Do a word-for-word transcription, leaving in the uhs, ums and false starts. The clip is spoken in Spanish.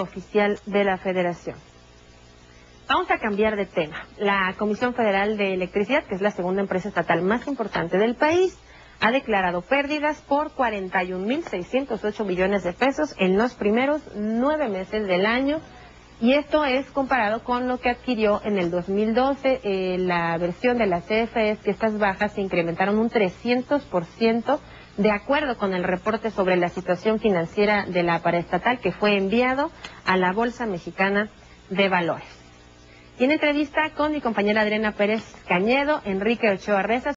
oficial de la Federación. Vamos a cambiar de tema. La Comisión Federal de Electricidad, que es la segunda empresa estatal más importante del país, ha declarado pérdidas por cuarenta y un mil seiscientos ocho millones de pesos en los primeros nueve meses del año, y esto es comparado con lo que adquirió en el dos mil doce. Eh, la versión de la C F E es que estas bajas se incrementaron un trescientos por ciento, de acuerdo con el reporte sobre la situación financiera de la paraestatal que fue enviado a la Bolsa Mexicana de Valores. Y en entrevista con mi compañera Adriana Pérez Cañedo, Enrique Ochoa Reza,